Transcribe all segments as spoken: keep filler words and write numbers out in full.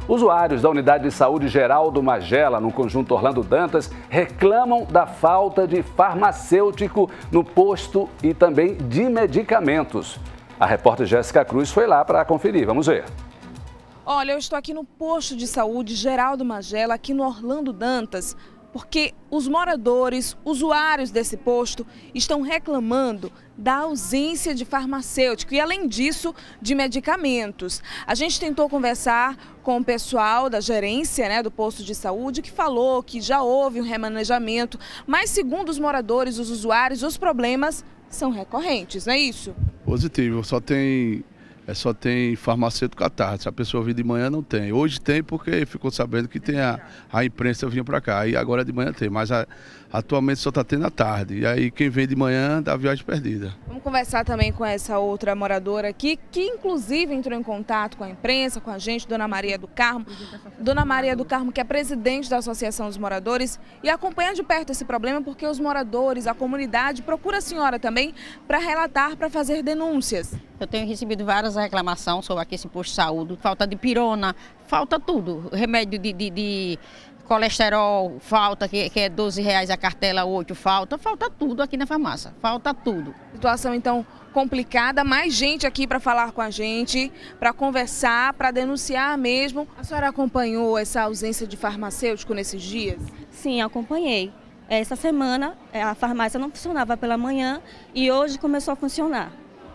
Usuários da Unidade de Saúde Geraldo Magela, no Conjunto Orlando Dantas, reclamam da falta de farmacêutico no posto e também de medicamentos. A repórter Jéssica Cruz foi lá para conferir. Vamos ver. Olha, eu estou aqui no posto de saúde Geraldo Magela, aqui no Orlando Dantas, porque os moradores, usuários desse posto, estão reclamando da ausência de farmacêutico e, além disso, de medicamentos. A gente tentou conversar com o pessoal da gerência, né, do posto de saúde, que falou que já houve um remanejamento, mas, segundo os moradores, os usuários, os problemas são recorrentes, não é isso? Positivo, só tem... É, só tem farmacêutico à tarde, se a pessoa vir de manhã não tem. Hoje tem porque ficou sabendo que tem a, a imprensa vinha para cá, e agora de manhã tem, mas a, atualmente só está tendo à tarde. E aí quem vem de manhã dá viagem perdida. Vamos conversar também com essa outra moradora aqui, que inclusive entrou em contato com a imprensa, com a gente, Dona Maria do Carmo. Dona Maria do Carmo, que é presidente da Associação dos Moradores, e acompanha de perto esse problema porque os moradores, a comunidade, procura a senhora também para relatar, para fazer denúncias. Eu tenho recebido várias reclamações sobre aqui esse posto de saúde, falta de pirona, falta tudo, remédio de, de, de colesterol, falta, que, que é doze reais a cartela, oito, falta, falta tudo aqui na farmácia, falta tudo. Situação então complicada, mais gente aqui para falar com a gente, para conversar, para denunciar mesmo. A senhora acompanhou essa ausência de farmacêutico nesses dias? Sim, acompanhei. Essa semana a farmácia não funcionava pela manhã e hoje começou a funcionar.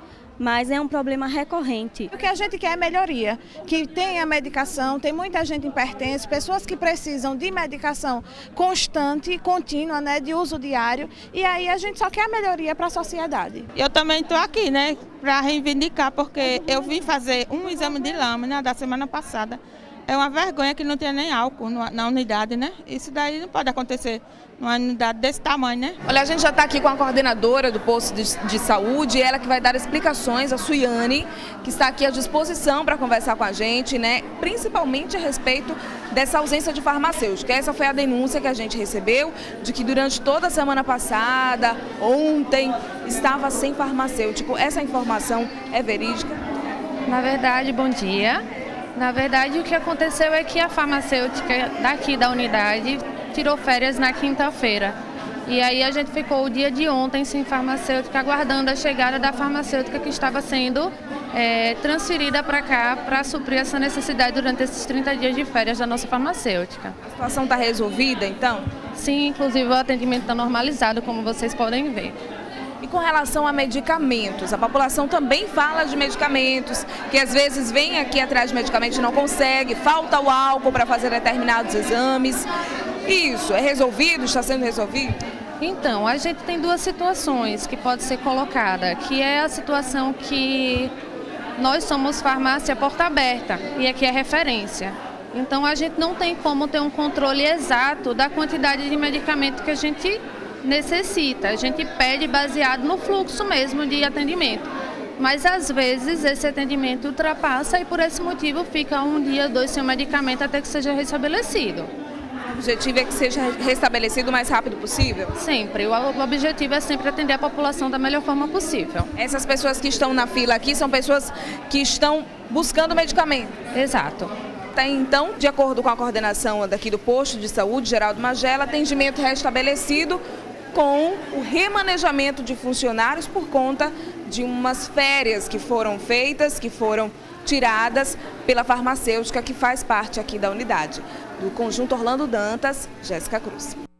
Mas é um problema recorrente. O que a gente quer é melhoria, que tenha medicação, tem muita gente hipertensa, pessoas que precisam de medicação constante e contínua, né, de uso diário, e aí a gente só quer a melhoria para a sociedade. Eu também estou aqui, né, para reivindicar, porque eu vim fazer um exame de lâmina da semana passada. É uma vergonha que não tenha nem álcool na unidade, né? Isso daí não pode acontecer numa unidade desse tamanho, né? Olha, a gente já está aqui com a coordenadora do posto de, de saúde, ela que vai dar explicações, a Suiane, que está aqui à disposição para conversar com a gente, né? Principalmente a respeito dessa ausência de farmacêutico. Essa foi a denúncia que a gente recebeu, de que durante toda a semana passada, ontem, estava sem farmacêutico. Essa informação é verídica? Na verdade, bom dia. Na verdade, o que aconteceu é que a farmacêutica daqui da unidade tirou férias na quinta-feira. E aí a gente ficou o dia de ontem sem farmacêutica, aguardando a chegada da farmacêutica que estava sendo é, transferida para cá para suprir essa necessidade durante esses trinta dias de férias da nossa farmacêutica. A situação está resolvida, então? Sim, inclusive o atendimento está normalizado, como vocês podem ver. E com relação a medicamentos, a população também fala de medicamentos, que às vezes vem aqui atrás de medicamentos e não consegue, falta o álcool para fazer determinados exames. Isso é resolvido? Está sendo resolvido? Então, a gente tem duas situações que pode ser colocada, que é a situação que nós somos farmácia porta aberta e aqui é referência. Então, a gente não tem como ter um controle exato da quantidade de medicamento que a gente necessita. A gente pede baseado no fluxo mesmo de atendimento. Mas às vezes esse atendimento ultrapassa e por esse motivo fica um dia, dois sem o medicamento até que seja restabelecido. O objetivo é que seja restabelecido o mais rápido possível? Sempre. O objetivo é sempre atender a população da melhor forma possível. Essas pessoas que estão na fila aqui são pessoas que estão buscando medicamento? Exato. Então, de acordo com a coordenação daqui do posto de saúde Geraldo Magela, atendimento restabelecido com o remanejamento de funcionários por conta de umas férias que foram feitas, que foram tiradas pela farmacêutica que faz parte aqui da unidade. Do Conjunto Orlando Dantas, Jéssica Cruz.